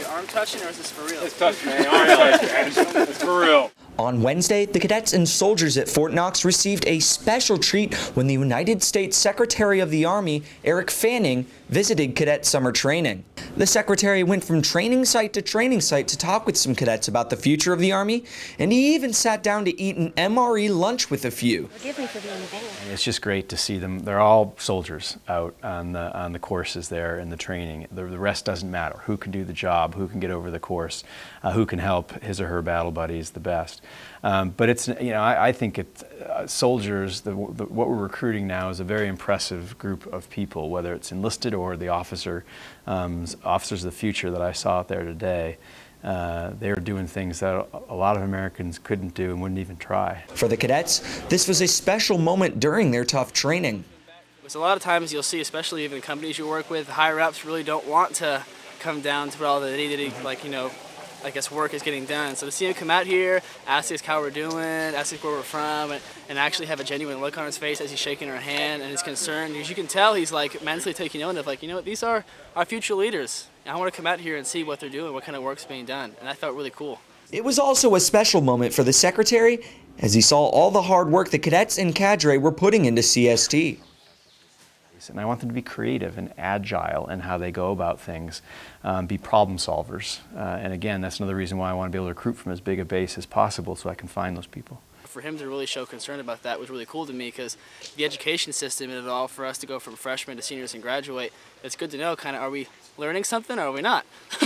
arm touching, or is this for real? It's touching, man. Arm touching, man. It's for real. On Wednesday, the cadets and soldiers at Fort Knox received a special treat when the United States Secretary of the Army, Eric Fanning, visited cadet summer training. The secretary went from training site to talk with some cadets about the future of the Army, and he even sat down to eat an MRE lunch with a few. Forgive me for being vain. It's just great to see them. They're all soldiers out on the courses there and the training. The rest doesn't matter. Who can do the job, who can get over the course, who can help his or her battle buddies the best. But it's, you know, I think soldiers, what we're recruiting now is a very impressive group of people, whether it's enlisted or the officers of the future that I saw out there today. They're doing things that a lot of Americans couldn't do and wouldn't even try. For the cadets, this was a special moment during their tough training. Because a lot of times you'll see, especially even companies you work with, higher ups really don't want to come down to all the nitty-gritty, like, you know, I guess work is getting done. So to see him come out here, ask us how we're doing, ask us where we're from, and actually have a genuine look on his face as he's shaking our hand and is concerned, because you can tell he's like mentally taking note of, like, you know, these are our future leaders. And I want to come out here and see what they're doing, what kind of work's being done, and I felt really cool. It was also a special moment for the secretary as he saw all the hard work the cadets and cadre were putting into CST. And I want them to be creative and agile in how they go about things, be problem solvers. And again, that's another reason why I want to be able to recruit from as big a base as possible so I can find those people. For him to really show concern about that was really cool to me, because the education system and it all, for us to go from freshmen to seniors and graduate, it's good to know kind of, are we learning something or are we not?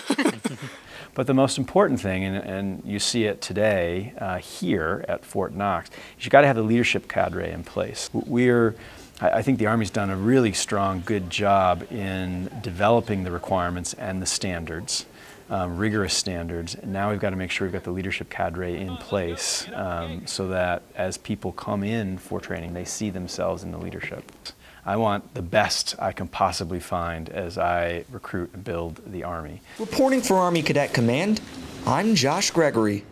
But the most important thing, and you see it today here at Fort Knox, is you've got to have the leadership cadre in place. I think the Army's done a really strong, good job in developing the requirements and the standards, rigorous standards. And now we've got to make sure we've got the leadership cadre in place so that as people come in for training, they see themselves in the leadership. I want the best I can possibly find as I recruit and build the Army. Reporting for Army Cadet Command, I'm Josh Gregory.